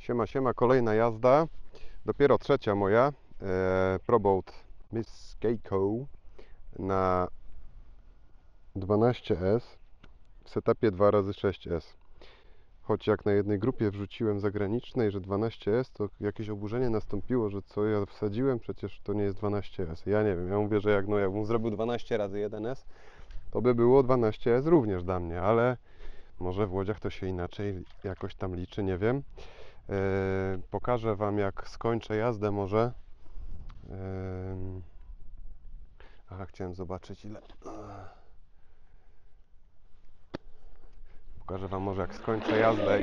Siema, siema, kolejna jazda. Dopiero trzecia moja. Proboat Miss Keiko na 12S w setupie 2x6S. Choć jak na jednej grupie wrzuciłem zagranicznej, że 12S, to jakieś oburzenie nastąpiło, że co ja wsadziłem, przecież to nie jest 12S. Ja nie wiem, ja mówię, że jakbym zrobił 12 razy 1S, to by było 12S również dla mnie, ale może w łodziach to się inaczej jakoś tam liczy, nie wiem. Pokażę Wam, jak skończę jazdę może. Aha, chciałem zobaczyć ile. Pokażę Wam może, jak skończę jazdę,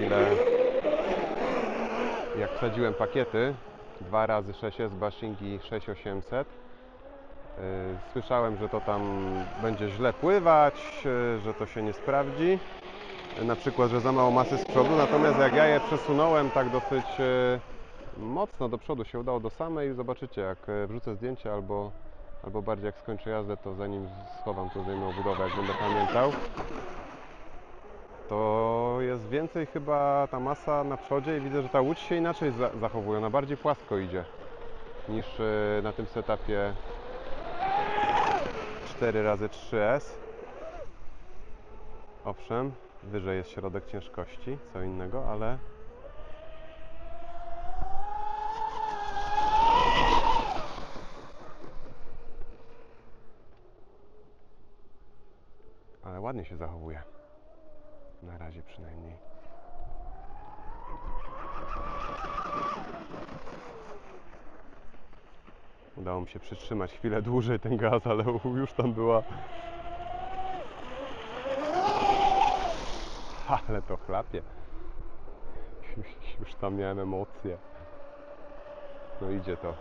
jak wsadziłem pakiety 2x6S Bashingi 6800. Słyszałem, że to tam będzie źle pływać, że to się nie sprawdzi. Na przykład, że za mało masy z przodu, natomiast jak ja je przesunąłem tak dosyć mocno do przodu, się udało do samej, zobaczycie, jak wrzucę zdjęcie albo bardziej jak skończę jazdę, to zanim schowam to zdejmę obudowę, jak będę pamiętał, to jest więcej chyba ta masa na przodzie i widzę, że ta łódź się inaczej zachowuje, ona bardziej płasko idzie niż na tym setupie 4x3S. Owszem, wyżej jest środek ciężkości, co innego, ale ładnie się zachowuje. Na razie przynajmniej. Udało mi się przytrzymać chwilę dłużej ten gaz, ale już tam była. Ale to chlapie. Już tam miałem emocje. No idzie to.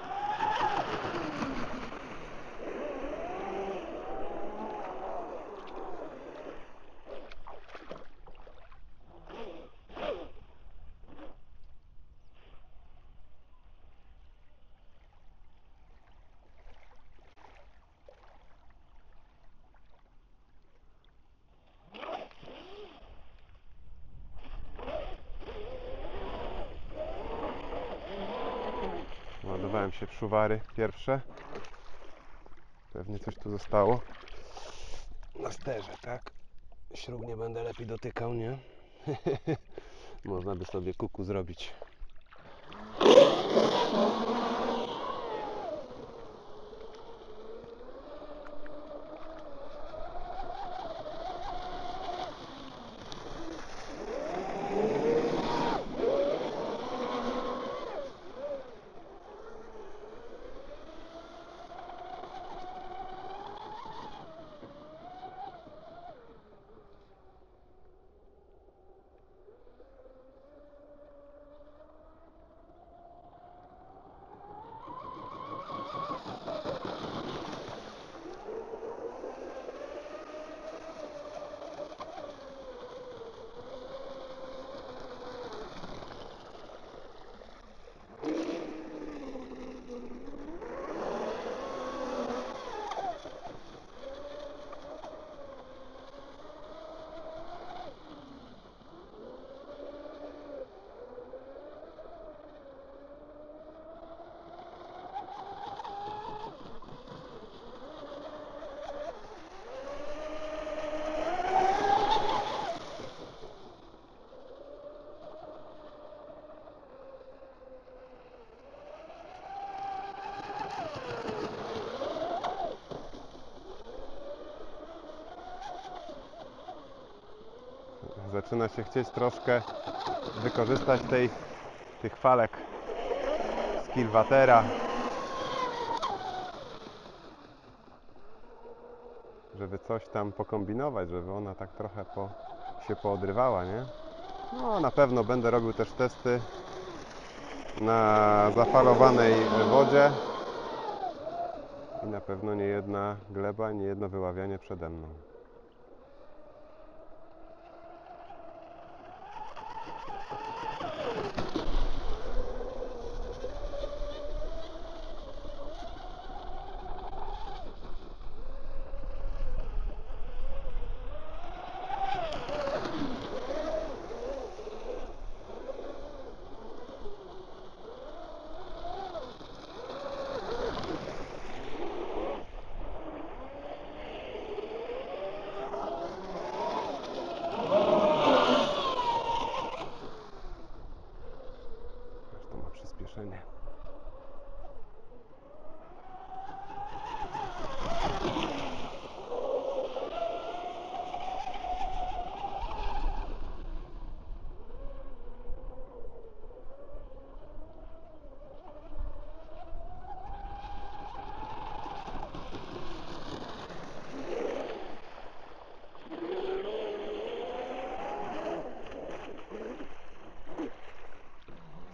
Ładowałem się w szuwary pierwsze. Pewnie coś tu zostało. Na sterze, tak? Śrub nie będę lepiej dotykał, nie? Można by sobie kuku zrobić. Zaczyna się chcieć troszkę wykorzystać tych falek z kilwatera, żeby coś tam pokombinować, żeby ona tak trochę się poodrywała, nie? No, na pewno będę robił też testy na zafalowanej wodzie i na pewno nie jedna gleba, nie jedno wyławianie przede mną.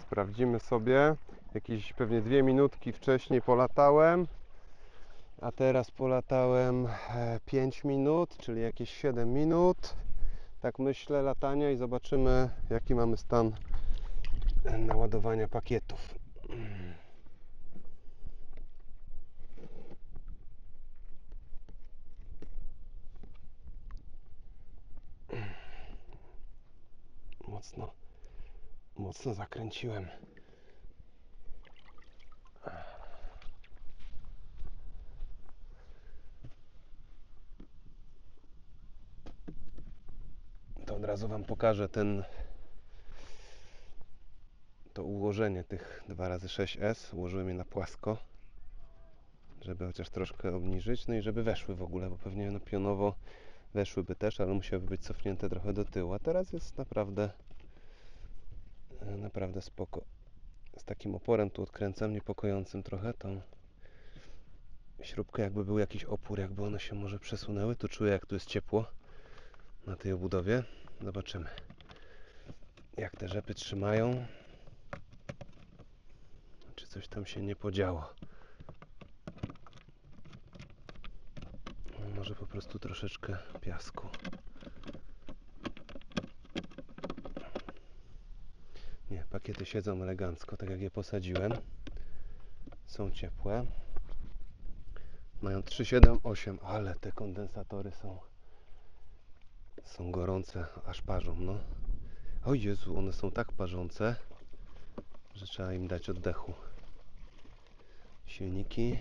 Sprawdzimy sobie. Jakieś pewnie 2 minutki wcześniej polatałem, a teraz polatałem 5 minut, czyli jakieś 7 minut. Tak myślę, latania i zobaczymy, jaki mamy stan naładowania pakietów. Mocno zakręciłem. To od razu Wam pokażę to ułożenie tych 2x6S. Ułożyłem je na płasko, żeby chociaż troszkę obniżyć, no i żeby weszły w ogóle, bo pewnie no, pionowo weszłyby też, ale musiały być cofnięte trochę do tyłu, a teraz jest naprawdę spoko. Z takim oporem tu odkręcam, niepokojącym trochę tą śrubkę, jakby był jakiś opór, jakby one się może przesunęły. Tu czuję, jak tu jest ciepło na tej obudowie. Zobaczymy, jak te rzepy trzymają, czy coś tam się nie podziało. Może po prostu troszeczkę piasku. Nie, pakiety siedzą elegancko, tak jak je posadziłem. Są ciepłe. Mają 378, ale te kondensatory są gorące, aż parzą, no. O Jezu, one są tak parzące, że trzeba im dać oddechu. Silniki.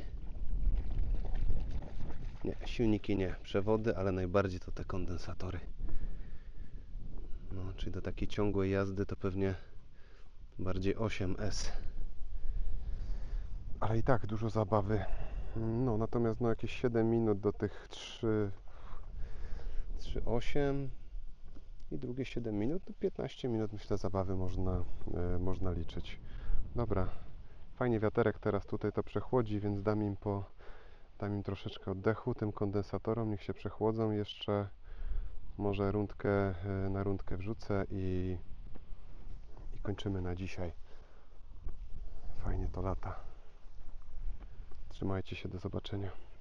Nie, silniki nie. Przewody, ale najbardziej to te kondensatory. No, czyli do takiej ciągłej jazdy to pewnie bardziej 8S. Ale i tak dużo zabawy. No, natomiast no, jakieś 7 minut do tych 3,8 i drugie 7 minut, to 15 minut myślę zabawy można liczyć. Dobra, fajnie wiaterek teraz tutaj to przechłodzi, więc dam im troszeczkę oddechu, tym kondensatorom, niech się przechłodzą. Jeszcze może na rundkę wrzucę i kończymy na dzisiaj. Fajnie to lata. Trzymajcie się, do zobaczenia.